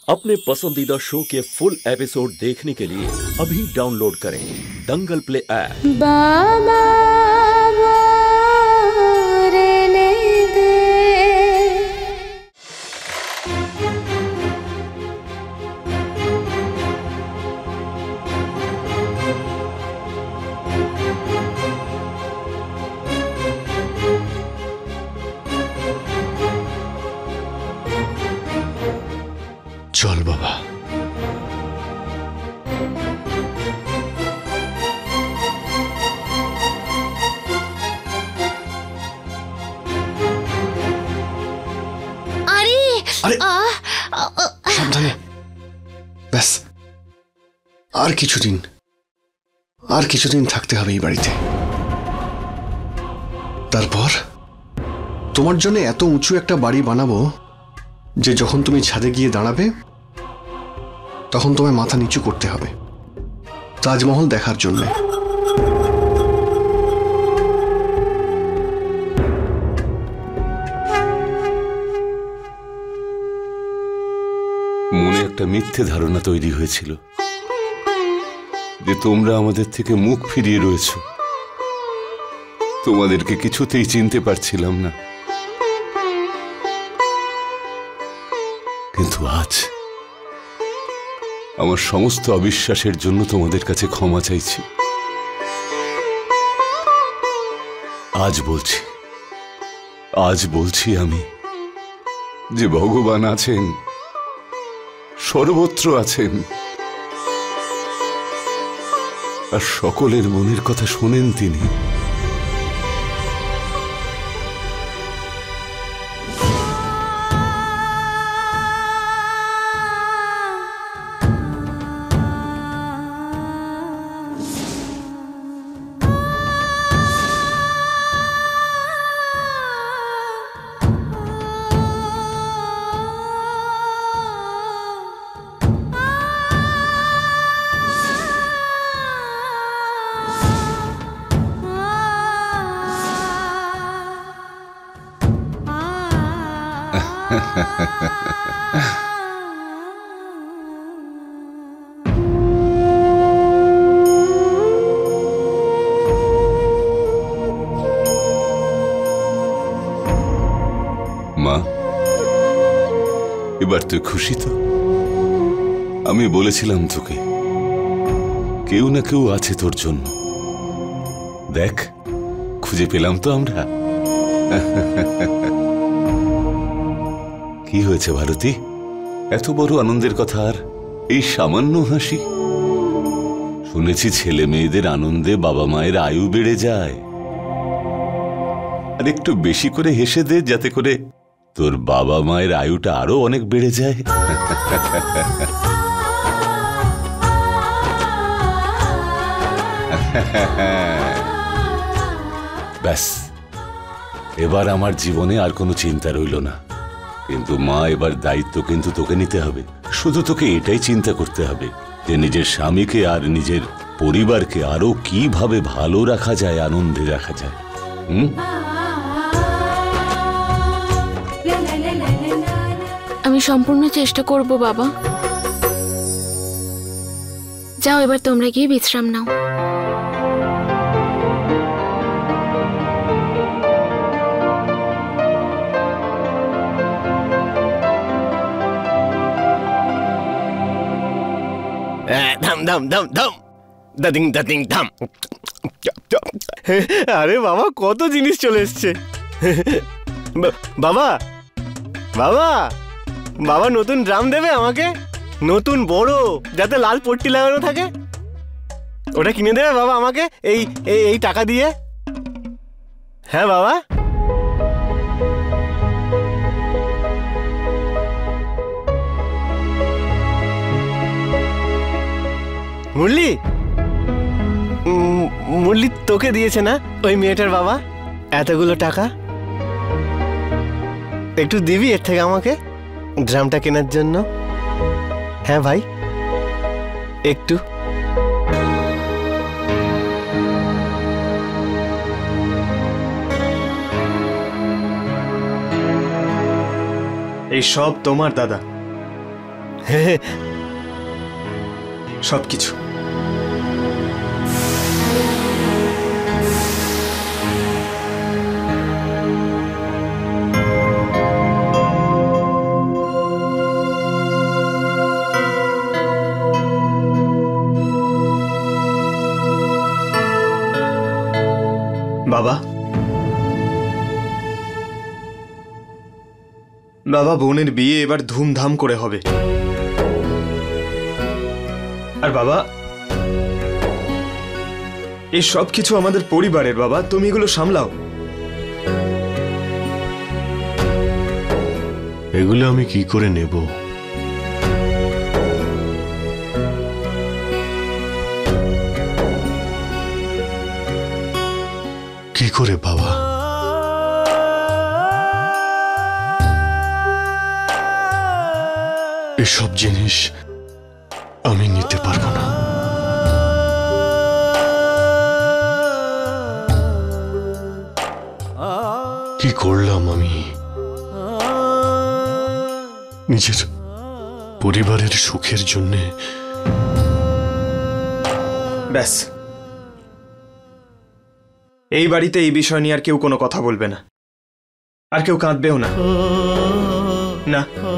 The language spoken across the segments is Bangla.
अपने पसंदीदा शो के फुल एपिसोड देखने के लिए अभी डाउनलोड करें दंगल प्ले ऐप। बाबा रहने दे। चल बाबा। अरे সাবধানে। ব্যাস আর কিছুদিন থাকতে হবে এই বাড়িতে। তারপর তোমার জন্য এত উঁচু একটা বাড়ি বানাবো যে যখন তুমি ছাদে গিয়ে দাঁড়াবে তখন তোমায় মাথা নিচু করতে হবে তাজমহল দেখার জন্য। মনে একটা মিথ্যে ধারণা তৈরি হয়েছিল যে তোমরা আমাদের থেকে মুখ ফিরিয়ে রয়েছ। তোমাদেরকে কিছুতেই চিনতে পারছিলাম না, কিন্তু আজ আমার সমস্ত অবিশ্বাসের জন্য তোমাদের কাছে ক্ষমা চাইছি। আজ বলছি আমি যে ভগবান আছেন, সর্বত্র আছেন, আর সকলের মনের কথা শোনেন তিনি। মা, এবার তুই খুশি তো? আমি বলেছিলাম তোকে কেউ না কেউ আছে তোর জন্য। দেখ, খুঁজে পেলাম তো আমরা। কি হয়েছে ভারতী? এত বড় আনন্দের কথা আর এই সামান্য হাসি? শুনেছি ছেলে মেয়েদের আনন্দে বাবা মায়ের আয়ু বেড়ে যায়। আর একটু বেশি করে হেসে দে, যাতে করে তোর বাবা মায়ের আয়ুটা আরো অনেক বেড়ে যায়। ব্যাস, এবার আমার জীবনে আর কোনো চিন্তা রইল না। কিন্তু মা, এবার দায়িত্ব কিন্তু তোকে নিতে হবে। শুধু তোকে এটাই চিন্তা করতে হবে যে নিজের স্বামীকে আর নিজের পরিবারকে আরো কিভাবে ভালো রাখা যায়, আনন্দে রাখা যায়। আমি সম্পূর্ণ চেষ্টা করব বাবা। যাও, এবার তোমরা গিয়ে বিশ্রাম নাও। ধাম ধাম ধাম ধাম দাদিং দাদিং ধাম। আরে বাবা, কত জিনিস চলে এসছে। বাবা বাবা বাবা নতুন ড্রাম দেবে আমাকে, নতুন বড়, যাতে লাল পট্টি লাগানো থাকে। ওটা কিনে দেবে বাবা আমাকে এই এই টাকা দিয়ে? হ্যাঁ বাবা। মুরলি মুরলি তোকে দিয়েছে না ওই মেয়েটার বাবা এতগুলো টাকা? একটু দিবি এর থেকে আমাকে ড্রামটা কেনার জন্য? হ্যাঁ ভাই, একটু। এই সব তোমার দাদা। সবকিছু। বাবা, বাবা বোনের বিয়ে এবার ধুমধাম করে হবে। আর বাবা, এই সব কিছু আমাদের পরিবারের। বাবা, তুমি এগুলো সামলাও। এগুলো আমি কি করে নেব? কি করে বাবা? এসব জিনিস আমি নিতে পারবো না। কি করলাম আমি? নিজের পরিবারের সুখের জন্যে। ব্যাস, এই বাড়িতে এই বিষয় নিয়ে আর কেউ কোনো কথা বলবে না, আর কেউ কাঁদবেও না। না,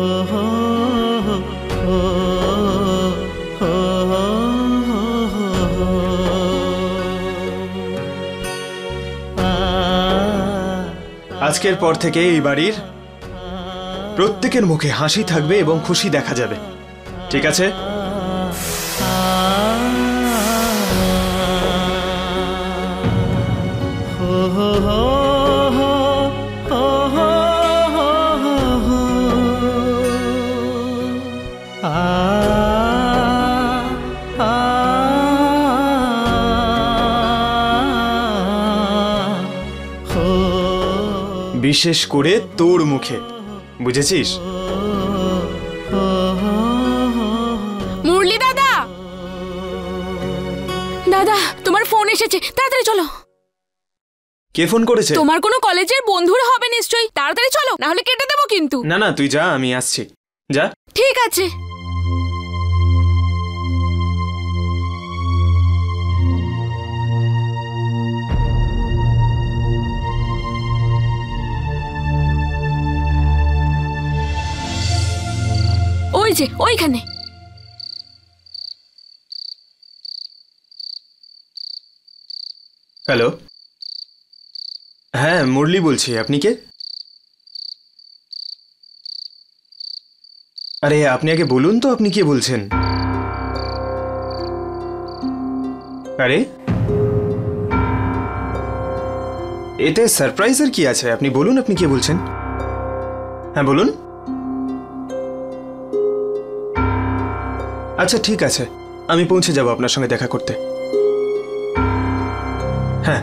আজকের পর থেকে এই বাড়ির প্রত্যেকের মুখে হাসি থাকবে এবং খুশি দেখা যাবে। ঠিক আছে? বিশেষ করে তোর মুখে, বুঝেছিস? মুরলি দাদা, দাদা তোমার ফোন এসেছে, তাড়াতাড়ি চলো। কে ফোন করেছে? তোমার কোনো কলেজের বন্ধুরা হবে নিশ্চয়ই, তাড়াতাড়ি চলো, না হলে কেটে দেবো কিন্তু। না না, তুই যা, আমি আসছি। যা। ঠিক আছে। ওই যে ওইখানে। হ্যালো, হ্যাঁ মুরলি বলছি। আপনি কে? আরে আপনি আগে বলুন তো, আপনি কে বলছেন? আরে এতে সারপ্রাইজের কি আছে? আপনি বলুন, আপনি কে বলছেন? হ্যাঁ বলুন। আচ্ছা ঠিক আছে, আমি পৌঁছে যাব আপনার সঙ্গে দেখা করতে। হ্যাঁ।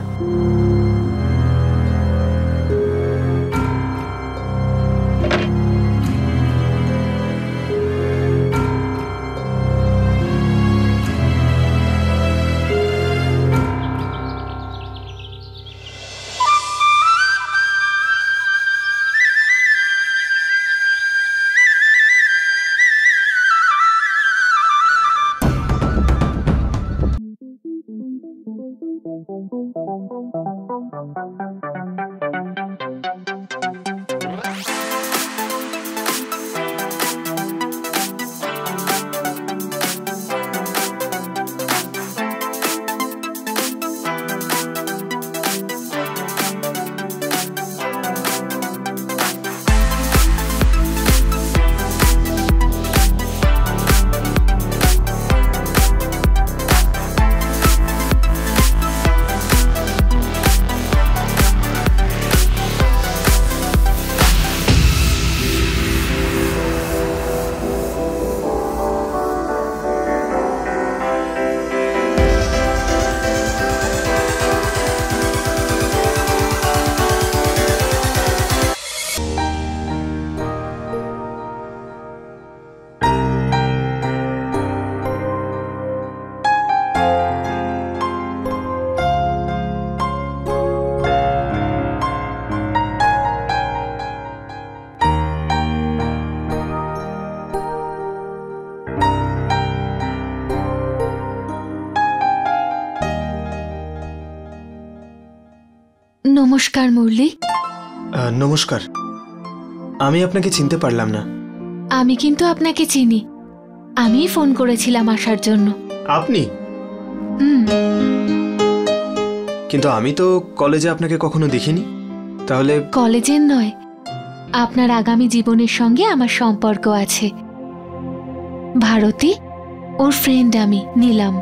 নমস্কার মুরলি। নমস্কার, আমি আপনাকে চিনতে পারলাম না। আমি কিন্তু আপনাকে চিনি, আমি ফোন করেছিলাম আসার জন্য। আপনি? কিন্তু আমি তো কলেজে আপনাকে কখনো দেখিনি। তাহলে? কলেজের নয়, আপনার আগামী জীবনের সঙ্গে আমার সম্পর্ক আছে। ভারতী, ওর ফ্রেন্ড আমি, নীলাম।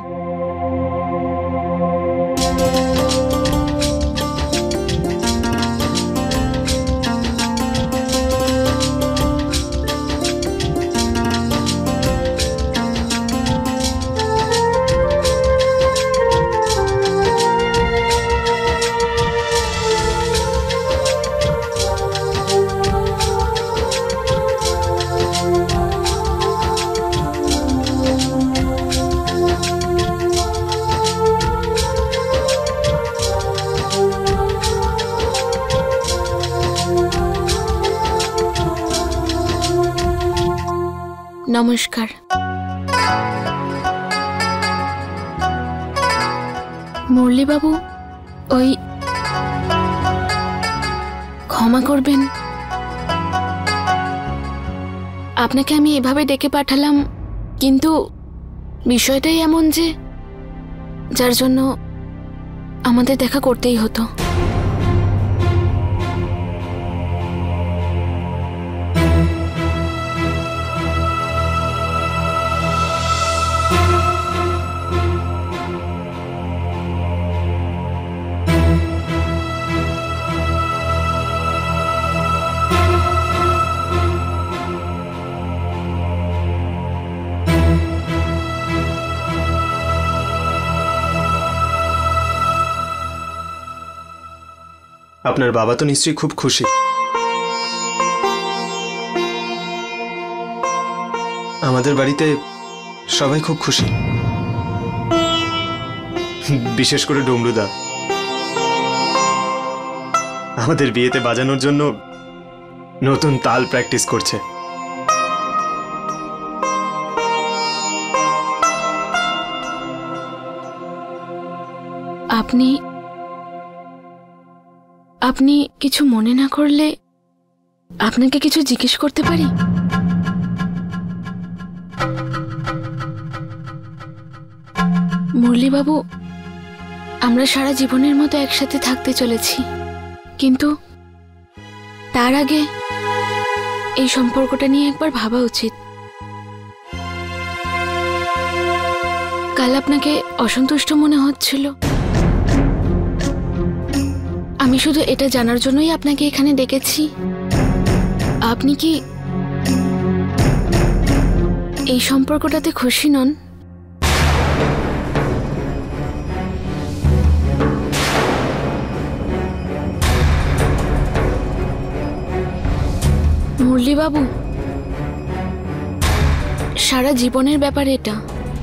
নমস্কার। মুরলীবাবু, ওই ক্ষমা করবেন, আপনাকে আমি এভাবে ডেকে পাঠালাম, কিন্তু বিষয়টাই এমন যে যার জন্য আমাদের দেখা করতেই হতো। আপনার বাবা তো নিশ্চয়ই খুব খুশি। আমাদের বাড়িতে সবাই খুব খুশি, বিশেষ করে ডমরুদা। আমাদের বিয়েতে বাজানোর জন্য নতুন তাল প্র্যাকটিস করছে। আপনি কিছু মনে না করলে আপনাকে কিছু জিজ্ঞেস করতে পারি? মুরলীবাবু, আমরা সারা জীবনের মতো একসাথে থাকতে চলেছি, কিন্তু তার আগে এই সম্পর্কটা নিয়ে একবার ভাবা উচিত। কাল আপনাকে অসন্তুষ্ট মনে হচ্ছিল, আমি শুধু এটা জানার জন্যই আপনাকে এখানে ডেকেছি, আপনি কি এই সম্পর্কটাতে খুশি নন? মুরলীবাবু, সারা জীবনের ব্যাপার এটা,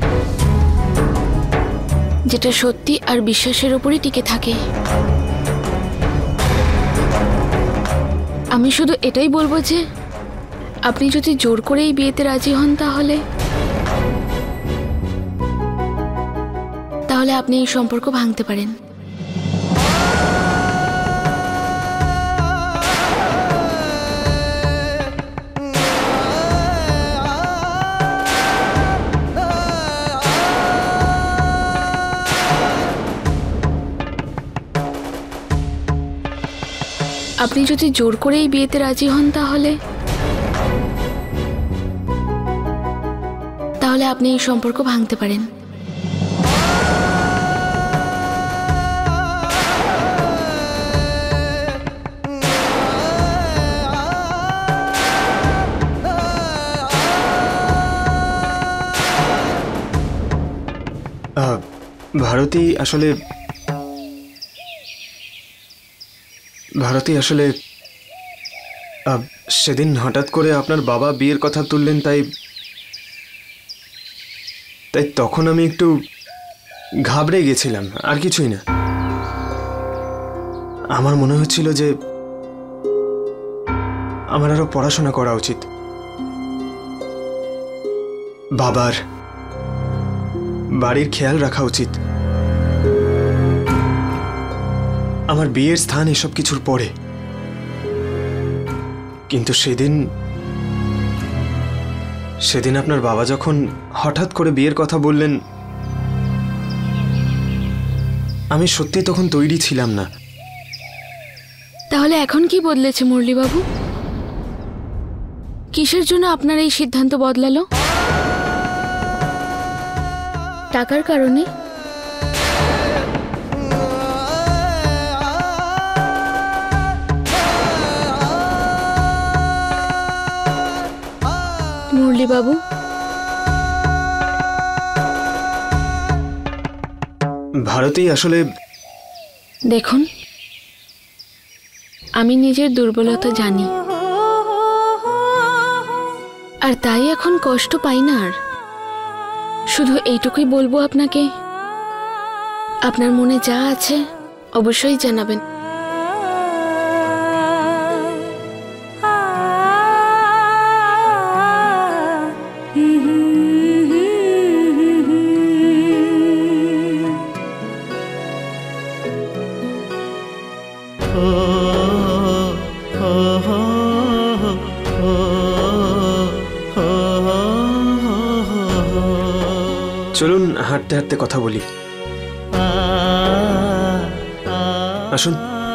যেটা সত্যি আর বিশ্বাসের উপরই টিকে থাকে। আমি শুধু এটাই বলবো যে আপনি যদি জোর করে এই বিয়েতে রাজি হন তাহলে আপনি এই সম্পর্ক ভাঙতে পারেন। আপনি যদি জোর করে এই বিয়েতে রাজি হন তাহলে আপনি এই সম্পর্ক ভাঙতে পারেন। ভারতী আসলে সেদিন হঠাৎ করে আপনার বাবা বিয়ের কথা তুললেন, তাই তখন আমি একটু ঘাবড়ে গেছিলাম, আর কিছুই না। আমার মনে হচ্ছিল যে আমার আরো পড়াশোনা করা উচিত, বাড়ির খেয়াল রাখা উচিত। আমার বিয়ের স্থান এসব কিছুর পরে। কিন্তু সেদিন আপনার বাবা যখন হঠাৎ করে বিয়ের কথা বললেন, আমি সত্যি তখন তৈরি ছিলাম না। তাহলে এখন কি বদলেছে মুরলীবাবু? কিসের জন্য আপনার এই সিদ্ধান্ত বদলালো? টাকার কারণে? মুরলীবাবু, ভারতী আসলে দেখুন, আমি নিজের দুর্বলতা জানি, আর তাই এখন কষ্ট পাই না। আর শুধু এইটুকুই বলবো আপনাকে, আপনার মনে যা আছে অবশ্যই জানাবেন। চলুন হাঁটতে হাঁটতে কথা বলি। আসুন।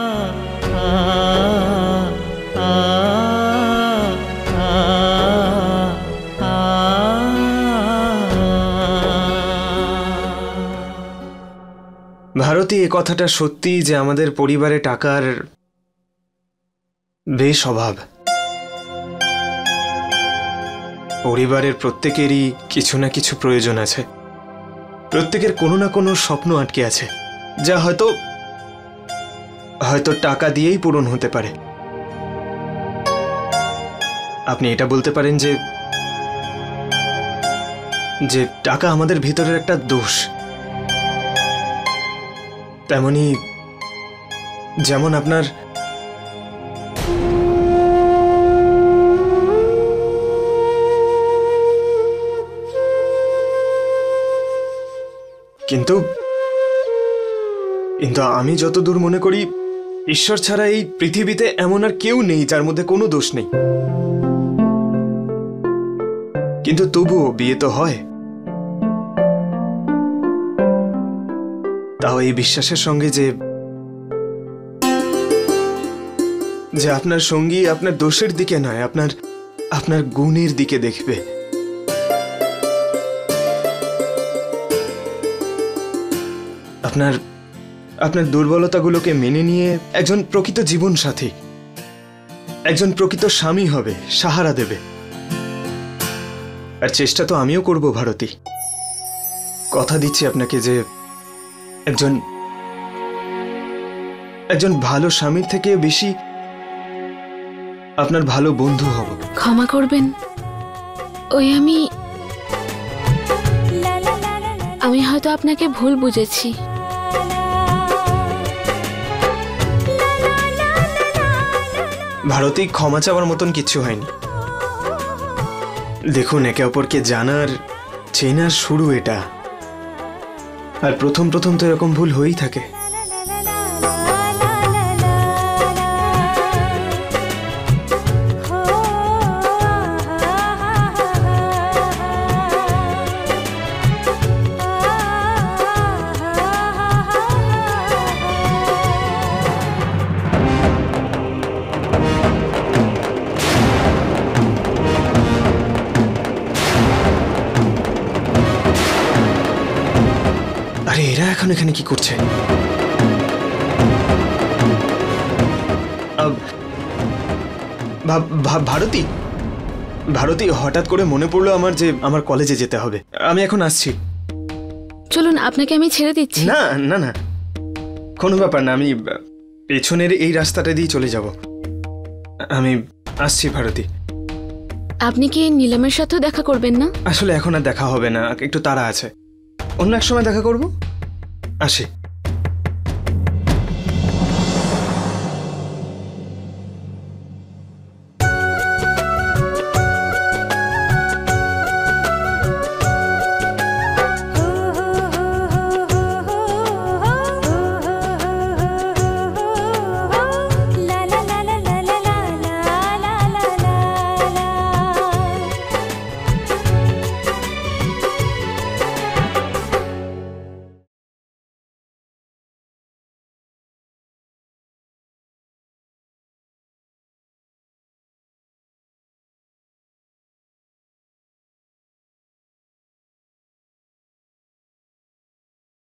ভারতী, এ কথাটা সত্যি যে আমাদের পরিবারে টাকার বেশ অভাব। পরিবারের প্রত্যেকেরই কিছু না কিছু প্রয়োজন আছে, প্রত্যেকের কোনো না কোনো স্বপ্ন আটকে আছে, যা হয়তো টাকা দিয়েই পূরণ হতে পারে। আপনি এটা বলতে পারেন যে টাকা আমাদের ভিতরের একটা দোষ। তেমনি যেমন আপনার কিন্তু আমি যতদূর মনে করি, ঈশ্বর ছাড়া এই পৃথিবীতে এমন আর কেউ নেই যার মধ্যে কোনো দোষ নেই। কিন্তু তবুও বিয়ে তো হয়, তাও এই বিশ্বাসের সঙ্গে যে আপনার সঙ্গী আপনার দোষের দিকে নয়, আপনার গুণের দিকে দেখবে। আপনার দুর্বলতাগুলোকে মেনে নিয়ে একজন প্রকৃত জীবন সাথী, একজন প্রকৃত স্বামী হবে, সাহারা দেবে। আর চেষ্টা তো আমিও করব ভারতী। কথা দিচ্ছি আপনাকে যে একজন ভালো স্বামীর থেকে বেশি আপনার ভালো বন্ধু হব। ক্ষমা করবেন, ওই আমি হয়তো আপনাকে ভুল বুঝেছি। ভারতী, ক্ষমা চাওয়ার মতন কিচ্ছু হয়নি। দেখুন, একে অপরকে জানার চেনার শুরু এটা, আর প্রথম তো এরকম ভুল হয়েই থাকে। আরে এরা এখন এখানে কি করছে? ভারতী, হঠাৎ করে মনে পড়লো আমার যে আমার কলেজে যেতে হবে। আমি এখন আসছি। চলুন, আপনাকে আমি ছেড়ে দিচ্ছি। না না না, কোনো ব্যাপার না, আমি পেছনের এই রাস্তাটা দিয়ে চলে যাব। আমি আসছি ভারতী। আপনি কি নীলমের সাথেও দেখা করবেন না? আসলে এখন আর দেখা হবে না, একটু তাড়া আছে, অন্য এক সময় দেখা করব। আসি।